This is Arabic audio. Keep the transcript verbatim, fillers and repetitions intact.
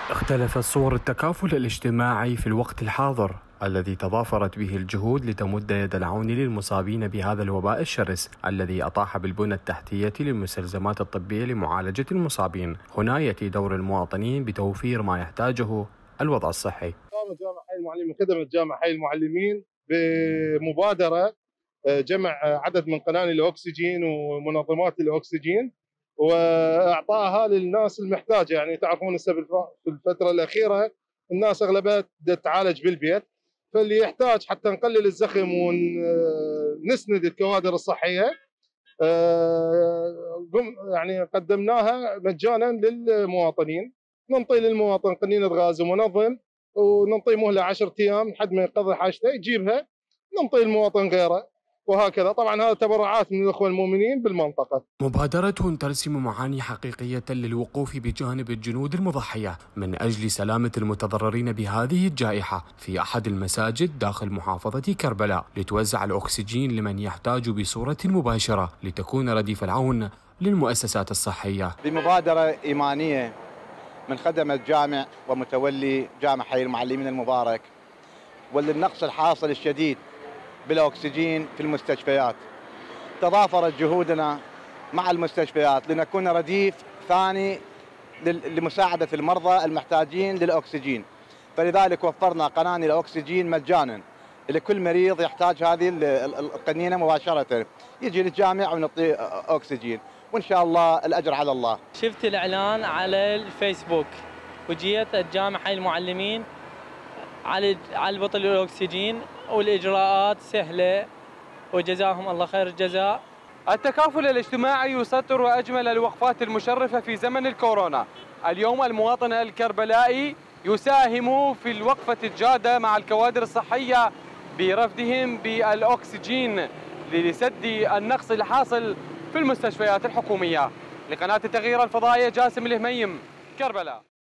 اختلفت صور التكافل الاجتماعي في الوقت الحاضر الذي تضافرت به الجهود لتمد يد العون للمصابين بهذا الوباء الشرس الذي أطاح بالبنى التحتية للمستلزمات الطبية لمعالجة المصابين. هنا يأتي دور المواطنين بتوفير ما يحتاجه الوضع الصحي. قامت جامعة حي المعلمين خدمت جامعة حي المعلمين بمبادرة جمع عدد من قناني الأكسجين ومنظمات الأكسجين واعطائها للناس المحتاجه. يعني تعرفون هسه في الفتره الاخيره الناس اغلبها تعالج بالبيت، فاللي يحتاج حتى نقلل الزخم ونسند الكوادر الصحيه يعني قدمناها مجانا للمواطنين. ننطي للمواطن قنينه غاز ومنظم وننطي مهله عشرة ايام لحد ما يقضي حاجته يجيبها، ننطي المواطن غيره، وهكذا. طبعا هذا تبرعات من الاخوه المؤمنين بالمنطقه. مبادرة ترسم معاني حقيقية للوقوف بجانب الجنود المضحية من أجل سلامة المتضررين بهذه الجائحة في أحد المساجد داخل محافظة كربلاء، لتوزع الأكسجين لمن يحتاج بصورة مباشرة لتكون رديف العون للمؤسسات الصحية. بمبادرة إيمانية من خدمة جامع ومتولي جامع حي المعلمين المبارك، وللنقص الحاصل الشديد بالأكسجين في المستشفيات، تضافرت جهودنا مع المستشفيات لنكون رديف ثاني لمساعدة المرضى المحتاجين للأكسجين. فلذلك وفرنا قناني الأكسجين مجانا لكل مريض يحتاج هذه القنينة مباشرة، يجي للجامع ونعطيه أكسجين، وإن شاء الله الأجر على الله. شفت الإعلان على الفيسبوك وجيت الجامع حي المعلمين على على بطل الأكسجين، والإجراءات سهلة وجزاهم الله خير الجزاء. التكافل الاجتماعي يسطر أجمل الوقفات المشرفة في زمن الكورونا. اليوم المواطن الكربلائي يساهم في الوقفة الجادة مع الكوادر الصحية برفدهم بالأكسجين لسد النقص الحاصل في المستشفيات الحكومية. لقناة التغيير الفضائية جاسم الهميم، كربلاء.